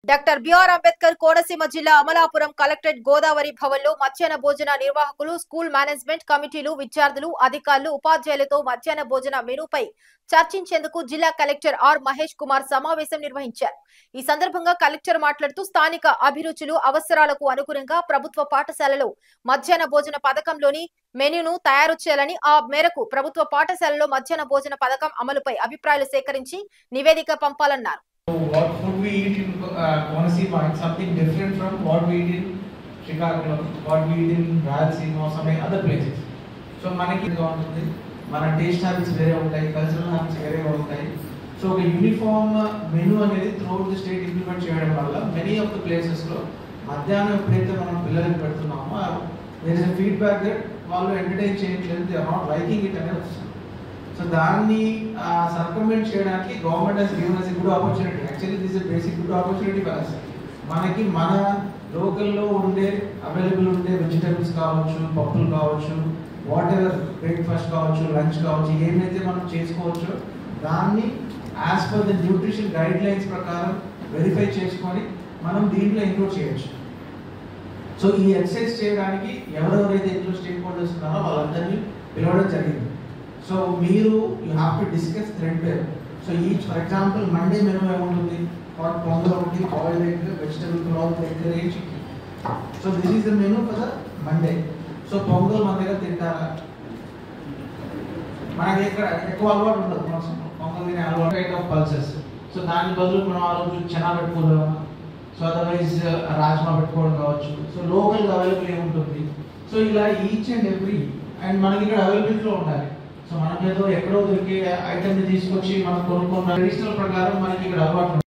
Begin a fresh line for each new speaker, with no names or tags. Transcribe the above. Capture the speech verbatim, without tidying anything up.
Doctor BR Ambedkar Konaseema జిల్లా Amalapuram collectorate Godavari భవన్లో మధ్యాహ్న భోజన నిర్వాహకులు, స్కూల్ మేనేజ్మెంట్ కమిటీలు, విద్యార్థులు, అధికారులు, ఉపాధ్యాయులతో మధ్యాహ్న భోజన మెనూపై చర్చించేందుకు జిల్లా కలెక్టర్ ఆర్ మహేష్ కుమార్ సమావేశం నిర్వహించారు. ఈ సందర్భంగా కలెక్టర్ మాట్లాడుతూ స్థానిక అభిరుచులు, అవసరాలకు అనుగుణంగా ప్రభుత్వ పాఠశాలలో మధ్యాహ్న భోజన పథకంలోని మెనూను తయారు చేయాలని, ఆ మేరకు ప్రభుత్వ పాఠశాలలో మధ్యాహ్న భోజన పథకం అమలుపై అభిప్రాయాలు సేకరించి నివేదిక పంపాలన్నారు.
So what food we eat in uh, Konaseema is something different from what we eat in Chicago, what we eat in Rayalaseema or some other places. So manaki ఉంటుంది, మన టేస్ట్ హ్యాబిట్స్ వేరే ఉంటాయి, కల్చరల్ హ్యాబిట్స్ వేరేగా ఉంటాయి. So ఒక uniform menu అనేది throughout the state implement చేయడం వల్ల మెనీ ఆఫ్ ద ప్లేసెస్లో మధ్యాహ్నం ఎప్పుడైతే మనం పిల్లలకి పెడుతున్నామో there is a feedback that వాళ్ళు ఎంటర్టైన్ చేయట్లేదు, they are not liking it అనేది వస్తుంది. సో దాన్ని సర్కమెంట్ చేయడానికి government has given us a good opportunity. Actually this is a basic good opportunity for us. మనకి మన లోకల్లో ఉండే అవైలబుల్ ఉండే వెజిటబుల్స్ కావచ్చు, పప్పులు కావచ్చు, వాట్ ఎవర్ బ్రేక్ఫాస్ట్ కావచ్చు, లంచ్ కావచ్చు, ఏమైతే మనం చేసుకోవచ్చో దాన్ని as per the nutrition guidelines ప్రకారం వెరిఫై చేసుకొని మనం దీంట్లో ఇంక్లూడ్ చేయొచ్చు. సో ఈ ఎక్సర్సైజ్ చేయడానికి ఎవరెవరైతే ఇంట్లో స్టేక్ హోల్డర్స్ ఉన్నారో వాళ్ళందరినీ పిలవడం జరిగింది. సో మీరు you have to discuss thread pair. So each for example Monday menu ఏముంటుంది, హాట్ పొంగల్ ఒకటి, boiled egg, vegetable pulao, egg curry, chicken. So this is the menu for the Monday. So pongal మన దగ్గర తింటారా? మనకి ఇక్కడ ఎక్కువ అలవాటు ఉండదు, పొంగల్ తినే అలవాటు కైండ్ ఆఫ్ పల్సెస్. సో దాని బదులు మనం ఆ రోజు చెనా పెట్టుకోవడం, సో అదర్వైజ్ రాజ్మా పెట్టుకోవడం కావచ్చు. సో లోకల్గా అవైలబుల్ ఏముంటుంది. సో ఇలా ఈచ్ అండ్ ఎవ్రీ అండ్ మనకి ఇక్కడ అవైలబిలిటీలో ఉండాలి. సో మనకేదో ఎక్కడో దొరికే ఐటమ్ని తీసుకొచ్చి మనం కొనుక్కున్న ట్రెడిషనల్ ప్రకారం మనకి ఇక్కడ అలవాటు